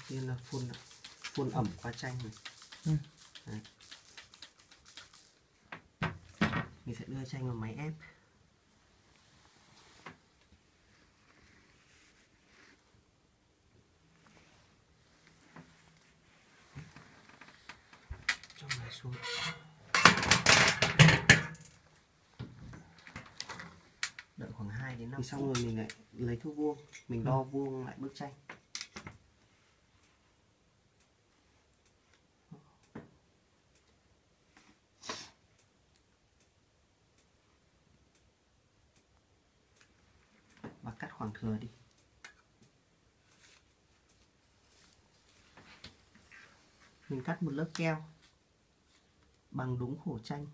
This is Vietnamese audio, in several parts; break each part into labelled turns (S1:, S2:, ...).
S1: tiên là phun ẩm qua tranh này. Đấy. Mình sẽ đưa tranh vào máy ép. Cho máy xuống. Đợi khoảng 2 đến 5 phút. Xong rồi mình lại lấy thước vuông, mình đo vuông lại bức tranh. Và cắt khoảng thừa đi. Mình cắt một lớp keo bằng đúng khổ tranh.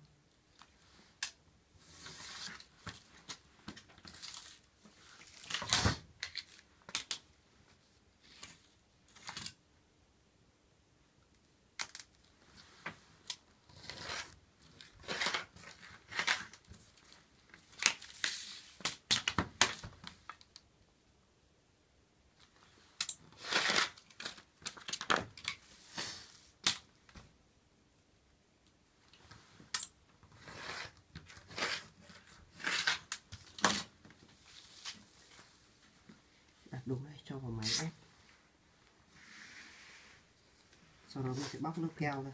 S1: Đặt đúng đây, cho vào máy ép. Sau đó mình sẽ bóc lớp keo ra.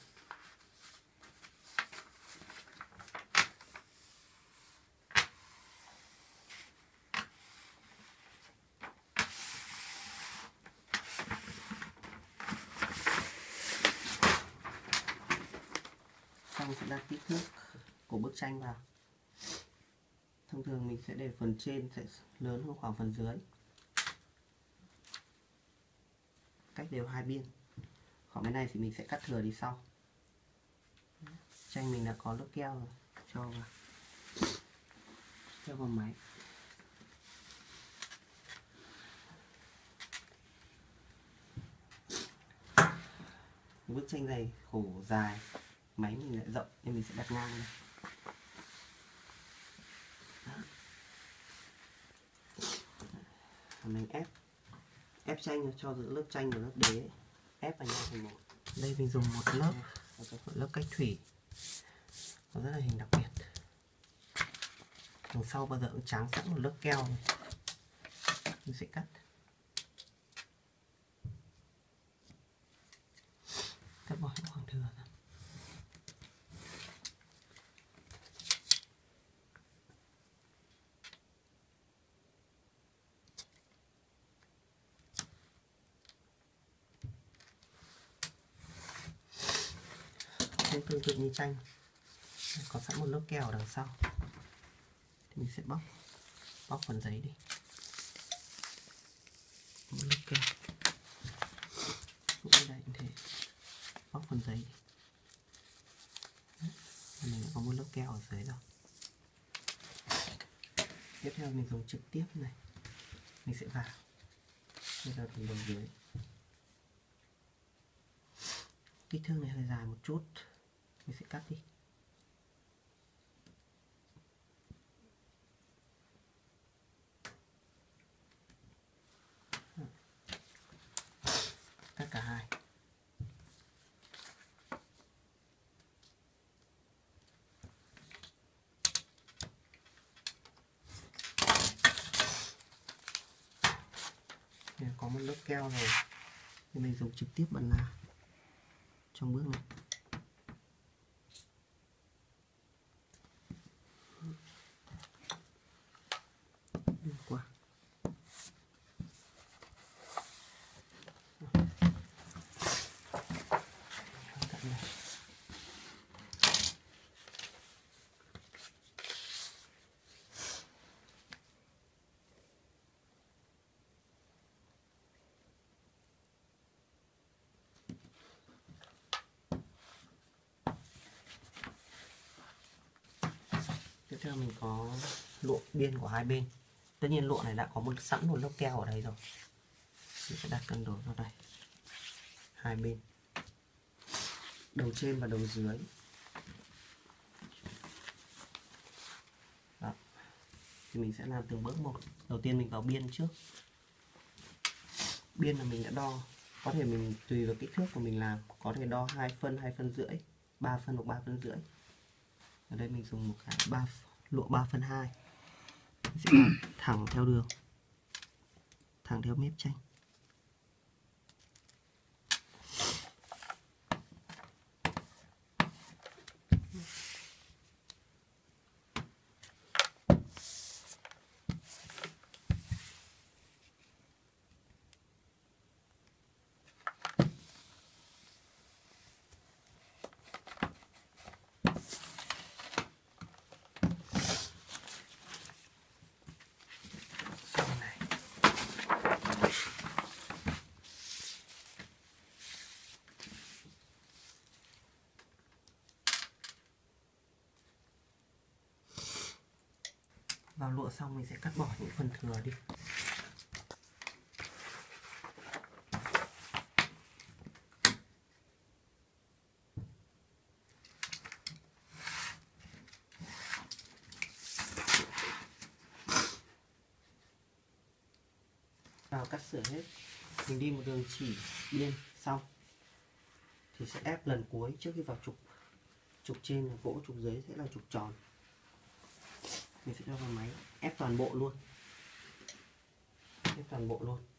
S1: Xong sẽ đặt kích thước của bức tranh vào. Thông thường mình sẽ để phần trên sẽ lớn hơn khoảng phần dưới, cách đều hai bên. Khoảng bên này thì mình sẽ cắt thừa đi sau. Tranh mình đã có lớp keo rồi, cho vào máy. Bức tranh này khổ dài, máy mình lại rộng nên mình sẽ đặt ngang đây. Mình ép tranh cho giữa lớp tranh và lớp đế, ép vào nhau thành một. Đây mình dùng một lớp cách thủy, nó rất là hình đặc biệt. Đằng sau bao giờ cũng tráng sẵn một lớp keo này. Mình sẽ cắt bỏ những khoảng thừa ra. Cũng tương tự như tranh, có sẵn một lớp keo ở đằng sau thì mình sẽ bóc phần giấy đi. Một lớp keo cũng đây cũng thế, bóc phần giấy đi. Mình đã có một lớp keo ở dưới rồi. Tiếp theo mình dùng trực tiếp này, mình sẽ vào đây là phần đầu dưới. Kích thước này hơi dài một chút, mình sẽ cắt đi. Cắt cả hai. Có một lớp keo rồi thì mình dùng trực tiếp bật là trong bước này. Đi qua. Tiếp theo mình có lụa biên của hai bên. Tất nhiên lụa này đã có sẵn một lớp keo ở đây rồi. Mình sẽ đặt cân đối vào đây. Hai bên, đầu trên và đầu dưới. Đó. Thì mình sẽ làm từng bước một. Đầu tiên mình vào biên trước. Biên là mình đã đo có thể mình tùy vào kích thước của mình làm, có thể đo 2 phân, 2 phân rưỡi, 3 phân hoặc 3 phân rưỡi. Ở đây mình dùng một cái lụa 3/2, sẽ thẳng theo đường, thẳng theo mép tranh. Vào lụa xong mình sẽ cắt bỏ những phần thừa đi. Vào cắt sửa hết, mình đi một đường chỉ biên xong thì sẽ ép lần cuối trước khi vào trục. Trục trên là gỗ, trục dưới sẽ là trục tròn. Mình sẽ cho vào máy ép toàn bộ luôn, ép toàn bộ luôn.